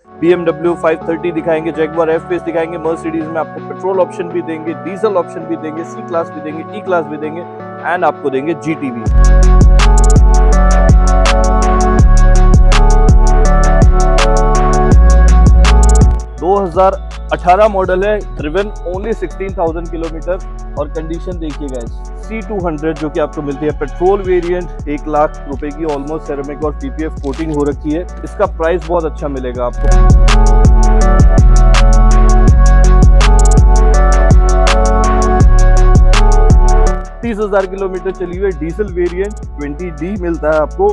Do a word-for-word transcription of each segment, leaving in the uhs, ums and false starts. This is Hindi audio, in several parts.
B M W five thirty दिखाएंगे, जैगुआर एफ पेस दिखाएंगे, मर्सिडीज में आपको पेट्रोल ऑप्शन भी देंगे, डीजल ऑप्शन भी देंगे, सी क्लास भी देंगे, ई क्लास भी देंगे एंड आपको देंगे जी टी भी। दो हज़ार अठारह मॉडल है, ड्रिवन ओनली सोलह हज़ार किलोमीटर और कंडीशन देखिए गाइस, सी टू हंड्रेड जो कि आपको मिलती है पेट्रोल वेरिएंट, एक लाख रुपए की ऑलमोस्ट सेरेमिक और पी पी एफ कोटिंग हो रखी है। इसका प्राइस बहुत अच्छा मिलेगा आपको। तीस हजार किलोमीटर चली हुई डीजल वेरिएंट ट्वेंटी डी मिलता है आपको।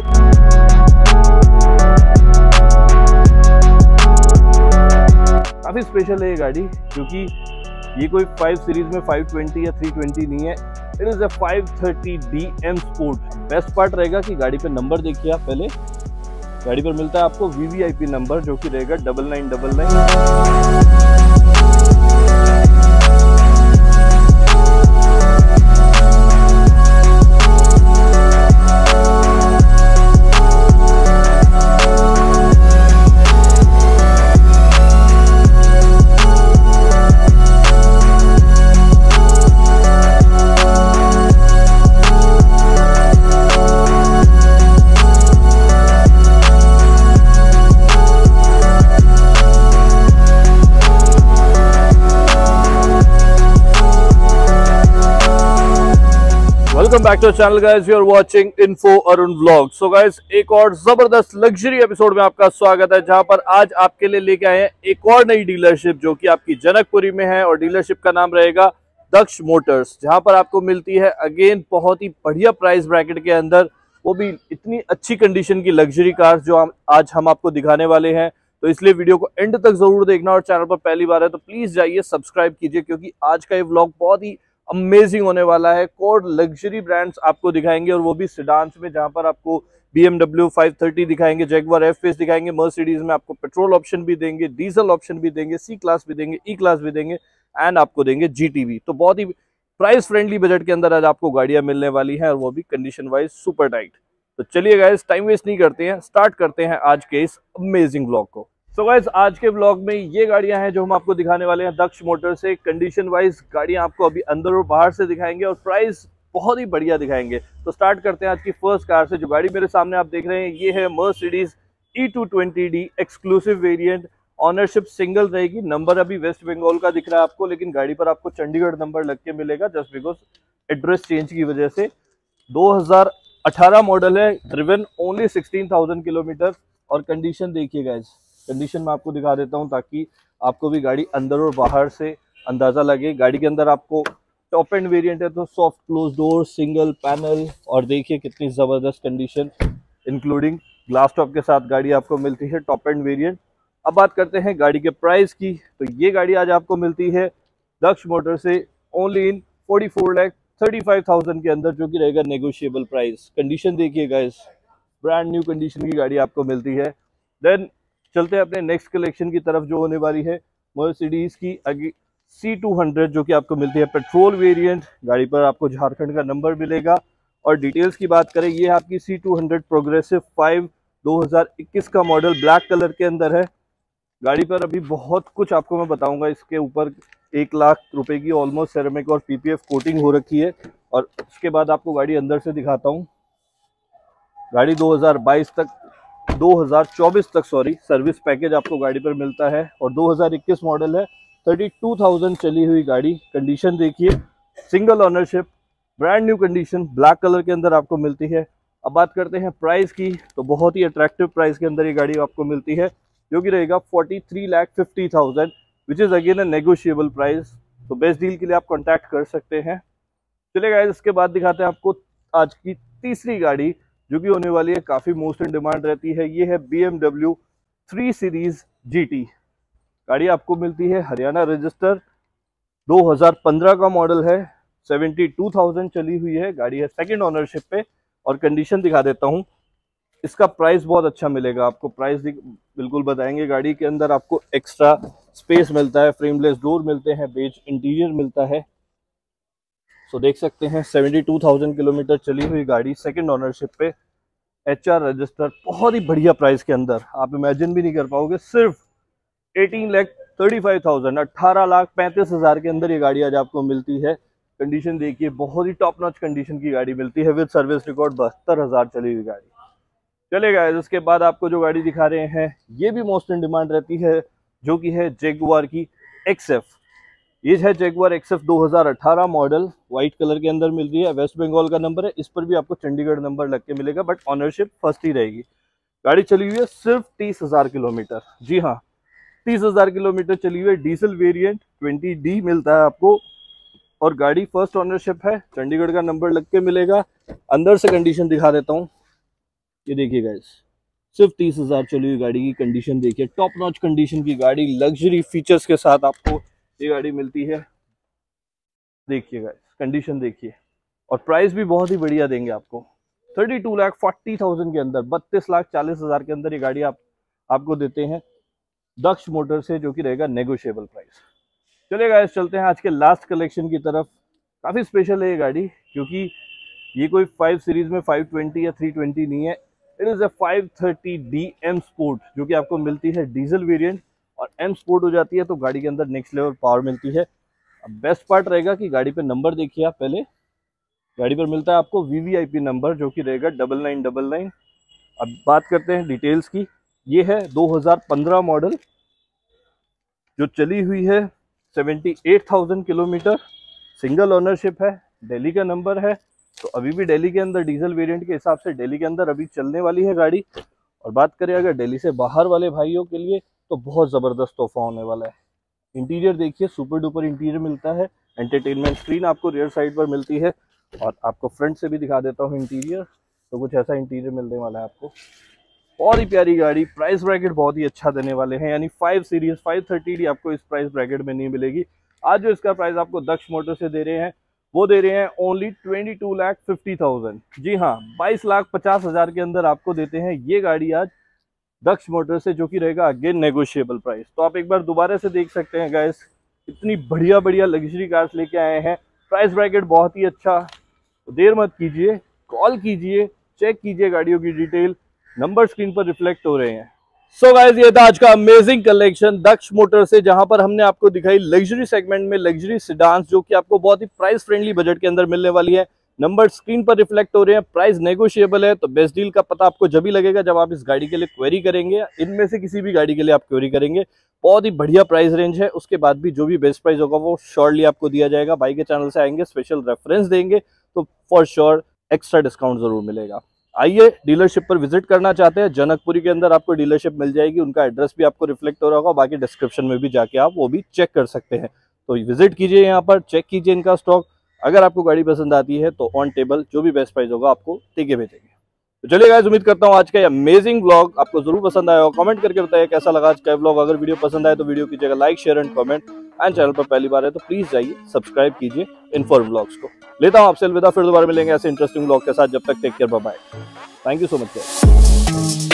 काफी स्पेशल है ये गाड़ी क्योंकि ये कोई फाइव सीरीज में फाइव ट्वेंटी या थ्री ट्वेंटी नहीं है, it is a five thirty D M sport. Best part रहेगा कि गाड़ी पे नंबर देखिए आप पहले, गाड़ी पर मिलता है आपको V V I P number जो कि रहेगा double nine double nine. Welcome back to channel guys, you are watching info Arun vlog. So guys, एक और जबरदस्त लग्जरी एपिसोड में आपका स्वागत है, जहां पर आज आपके लिए लेके आए हैं एक और नई डीलरशिप जो कि आपकी जनकपुरी में है और डीलरशिप का नाम रहेगा दक्ष मोटर्स, जहां पर आपको मिलती है अगेन बहुत ही बढ़िया प्राइस ब्रैकेट के अंदर, वो भी इतनी अच्छी कंडीशन की लग्जरी कार जो हम आज हम आपको दिखाने वाले हैं। तो इसलिए वीडियो को एंड तक जरूर देखना और चैनल पर पहली बार है तो प्लीज जाइए सब्सक्राइब कीजिए क्योंकि आज का ये व्लॉग बहुत ही अमेजिंग होने वाला है। कोर लग्जरी ब्रांड्स आपको दिखाएंगे और वो भी सिडान्स में, जहां पर आपको B M W five thirty दिखाएंगे, जैगुआर एफ पेस दिखाएंगे, मर्सिडीज में आपको पेट्रोल ऑप्शन भी देंगे, डीजल ऑप्शन भी देंगे, सी क्लास भी देंगे, ई क्लास भी देंगे एंड आपको देंगे जी टी भी। तो बहुत ही प्राइस फ्रेंडली बजट के अंदर आज आपको गाड़ियां मिलने वाली हैं और वो भी कंडीशन वाइज सुपर टाइट। तो चलिए गाइस, टाइम वेस्ट नहीं करते हैं, स्टार्ट करते हैं आज के इस अमेजिंग व्लॉग को। सो so गाइस, आज के व्लॉग में ये गाड़ियां हैं जो हम आपको दिखाने वाले हैं दक्ष मोटर से। कंडीशन वाइज गाड़ियां आपको अभी अंदर और बाहर से दिखाएंगे और प्राइस बहुत ही बढ़िया दिखाएंगे। तो स्टार्ट करते हैं आज की फर्स्ट कार से। जो गाड़ी मेरे सामने आप देख रहे हैं ये है Mercedes E two twenty D exclusive variant. Ownership single रहेगी, नंबर अभी वेस्ट बंगाल का दिख रहा है आपको, लेकिन गाड़ी पर आपको चंडीगढ़ नंबर लग के मिलेगा जस्ट बिकॉज एड्रेस चेंज की वजह से। दो हज़ार अठारह मॉडल है, ड्रिवन ओनली सोलह हज़ार किलोमीटर और कंडीशन देखिए गाइस, कंडीशन में आपको दिखा देता हूं ताकि आपको भी गाड़ी अंदर और बाहर से अंदाजा लगे। गाड़ी के अंदर आपको टॉप एंड वेरिएंट है तो soft close door, single panel और देखिए कितनी जबरदस्त कंडीशन इंक्लूडिंग ग्लास टॉप के साथ गाड़ी आपको मिलती है, टॉप एंड वेरिएंट। अब बात करते हैं गाड़ी के प्राइस की। तो ये गाड़ी आज आपको मिलती है दक्ष मोटर से only in forty four lakh thirty five thousand के अंदर, जो कि रहेगा नेगोशिएबल प्राइस। कंडीशन देखिए गाइस, ब्रांड न्यू कंडीशन की गाड़ी आपको मिलती है। देन चलते हैं अपने नेक्स्ट कलेक्शन की तरफ जो होने वाली है मर्सिडीज की सी टू हंड्रेड जो कि आपको मिलती है पेट्रोल वेरिएंट। गाड़ी पर आपको झारखंड का नंबर मिलेगा और डिटेल्स की बात करें, ये आपकी C two hundred progressive five दो हज़ार इक्कीस का मॉडल ब्लैक कलर के अंदर है। गाड़ी पर अभी बहुत कुछ आपको मैं बताऊंगा, इसके ऊपर एक लाख रुपए की ऑलमोस्ट सेरेमिक और पी पी एफ कोटिंग हो रखी है और उसके बाद आपको गाड़ी अंदर से दिखाता हूँ। गाड़ी दो हज़ार बाईस तक दो हज़ार चौबीस तक सॉरी सर्विस पैकेज आपको गाड़ी पर मिलता है और दो हज़ार इक्कीस मॉडल है, बत्तीस हज़ार चली हुई गाड़ी। कंडीशन देखिए, single ownership, brand new condition, black colour के अंदर आपको मिलती है। अब बात करते हैं प्राइस की, तो बहुत ही अट्रैक्टिव प्राइस के अंदर ये गाड़ी आपको मिलती है जो कि रहेगा forty three lakh fifty thousand which is again a negotiable price. तो बेस्ट डील के लिए आप कॉन्टैक्ट कर सकते हैं। चलिए गाइस, इसके बाद दिखाते हैं आपको आज की तीसरी गाड़ी जो कि होने वाली है काफ़ी मोस्ट इन डिमांड रहती है। ये है B M W three series G T. गाड़ी आपको मिलती है हरियाणा रजिस्टर, दो हज़ार पंद्रह का मॉडल है, बहत्तर हज़ार चली हुई है। गाड़ी है सेकंड ओनरशिप पे और कंडीशन दिखा देता हूँ। इसका प्राइस बहुत अच्छा मिलेगा आपको, प्राइस बिल्कुल बताएंगे। गाड़ी के अंदर आपको एक्स्ट्रा स्पेस मिलता है, फ्रेमलेस डोर मिलते हैं, बेज इंटीरियर मिलता है। सो देख सकते हैं बहत्तर हज़ार किलोमीटर चली हुई गाड़ी, सेकंड ओनरशिप पे, एच आर रजिस्टर, बहुत ही बढ़िया प्राइस के अंदर। आप इमेजिन भी नहीं कर पाओगे, सिर्फ eighteen lakh thirty five thousand अट्ठारह लाख पैंतीस हजार के अंदर ये गाड़ी आज आपको मिलती है। कंडीशन देखिए, बहुत ही टॉप नॉच कंडीशन की गाड़ी मिलती है विद सर्विस रिकॉर्ड, बहत्तर हजार चली हुई गाड़ी। चलेगा। इसके बाद आपको जो गाड़ी दिखा रहे हैं ये भी मोस्ट इन डिमांड रहती है, जो कि है जैगुआर की एक्स एफ। ये है जैगुआर एक्स एफ दो हज़ार अठारह मॉडल, व्हाइट कलर के अंदर मिल रही है, वेस्ट बंगाल का नंबर है। इस पर भी आपको चंडीगढ़ नंबर लग के मिलेगा, बट ऑनरशिप फर्स्ट ही रहेगी। गाड़ी चली हुई है सिर्फ तीस हजार किलोमीटर। जी हाँ, तीस हजार किलोमीटर चली हुई है। डीजल वेरिएंट ट्वेंटी डी मिलता है आपको, और गाड़ी फर्स्ट ऑनरशिप है, चंडीगढ़ का नंबर लग के मिलेगा। अंदर से कंडीशन दिखा देता हूँ, ये देखिए गाइस, सिर्फ तीस हजार चली हुई गाड़ी की कंडीशन देखिए, टॉप नॉच कंडीशन की गाड़ी, लग्जरी फीचर्स के साथ आपको ये गाड़ी मिलती है। देखिए गाइस, कंडीशन देखिए, और प्राइस भी बहुत ही बढ़िया देंगे आपको, thirty two lakh forty thousand के अंदर, बत्तीस लाख चालीस हजार के अंदर ये गाड़ी आप आपको देते हैं दक्ष मोटर से, जो कि रहेगा नेगोशिएबल प्राइस। चलिए गाइस, चलते हैं आज के लास्ट कलेक्शन की तरफ। काफी स्पेशल है ये गाड़ी, क्योंकि ये कोई फाइव सीरीज में फाइव ट्वेंटी या थ्री ट्वेंटी नहीं है। It is a five thirty D M sport, जो कि आपको मिलती है डीजल वेरिएंट, और एम स्पोर्ट हो जाती है तो गाड़ी के अंदर नेक्स्ट लेवल पावर मिलती है। अब बेस्ट पार्ट रहेगा कि गाड़ी पे नंबर देखिए आप, पहले गाड़ी पर मिलता है आपको वीवीआईपी नंबर, जो कि रहेगा डबल नाइन डबल नाइन। अब बात करते हैं डिटेल्स की। ये है दो हज़ार पंद्रह मॉडल, जो चली हुई है seventy eight thousand kilometre, single ownership है, दिल्ली का नंबर है। तो अभी भी दिल्ली के अंदर डीजल वेरिएंट के हिसाब से दिल्ली के अंदर अभी चलने वाली है गाड़ी। और बात करें अगर दिल्ली से बाहर वाले भाइयों के लिए, तो बहुत ज़बरदस्त तोहफा होने वाला है। इंटीरियर देखिए, सुपर डुपर इंटीरियर मिलता है। एंटरटेनमेंट स्क्रीन आपको रियर साइड पर मिलती है, और आपको फ्रंट से भी दिखा देता हूँ इंटीरियर। तो कुछ ऐसा इंटीरियर मिलने वाला है आपको। बहुत ही प्यारी गाड़ी, प्राइस ब्रैकेट बहुत ही अच्छा देने वाले हैं, यानी five series five thirty D आपको इस प्राइस ब्रैकेट में नहीं मिलेगी। आज जो इसका प्राइस आपको दक्ष मोटर से दे रहे हैं, वो दे रहे हैं only twenty two lakh fifty thousand. जी हाँ, बाईस लाख पचास हजार के अंदर आपको देते हैं ये गाड़ी आज दक्ष मोटर से, जो कि रहेगा अगेन नेगोशिएबल प्राइस। तो आप एक बार दोबारा से देख सकते हैं गाइस, इतनी बढ़िया बढ़िया लग्जरी कार्स लेके आए हैं, प्राइस ब्रैकेट बहुत ही अच्छा। तो देर मत कीजिए, कॉल कीजिए, चेक कीजिए गाड़ियों की डिटेल, नंबर स्क्रीन पर रिफ्लेक्ट हो रहे हैं। सो so गाइस, ये था आज का अमेजिंग कलेक्शन दक्ष मोटर से, जहां पर हमने आपको दिखाई लग्जरी सेगमेंट में लग्जरी सेडान्स, जो कि आपको बहुत ही प्राइस फ्रेंडली बजट के अंदर मिलने वाली है। नंबर स्क्रीन पर रिफ्लेक्ट हो रहे हैं, प्राइस नेगोशिएबल है। तो बेस्ट डील का पता आपको जब ही लगेगा जब आप इस गाड़ी के लिए क्वेरी करेंगे, इनमें से किसी भी गाड़ी के लिए आप क्वेरी करेंगे। बहुत ही बढ़िया प्राइस रेंज है, उसके बाद भी जो भी बेस्ट प्राइस होगा वो श्योरली आपको दिया जाएगा। भाई के चैनल से आएंगे, स्पेशल रेफरेंस देंगे, तो फॉर श्योर एक्स्ट्रा डिस्काउंट जरूर मिलेगा। आइए, डीलरशिप पर विजिट करना चाहते हैं, जनकपुरी के अंदर आपको डीलरशिप मिल जाएगी, उनका एड्रेस भी आपको रिफ्लेक्ट हो रहा होगा, बाकी डिस्क्रिप्शन में भी जाके आप वो भी चेक कर सकते हैं। तो विजिट कीजिए, यहाँ पर चेक कीजिए इनका स्टॉक। अगर आपको गाड़ी पसंद आती है तो ऑन टेबल जो भी बेस्ट प्राइस होगा आपको देके भेजेंगे। तो चलिए गाइस, उम्मीद करता हूँ आज का अमेजिंग व्लॉग आपको जरूर पसंद आया होगा। कमेंट करके बताइए कैसा लगा आज का व्लॉग। अगर वीडियो पसंद आए तो वीडियो कीजिएगा like, share and comment, and channel पर पहली बार है तो प्लीज जाइए सब्सक्राइब कीजिए इन्फॉर्म व्लॉग्स को। लेता हूँ आपसे अलविदा, फिर दोबारा मिलेंगे ऐसे इंटरेस्टिंग व्लॉग के साथ। जब तक take care, bye bye, thank you so much.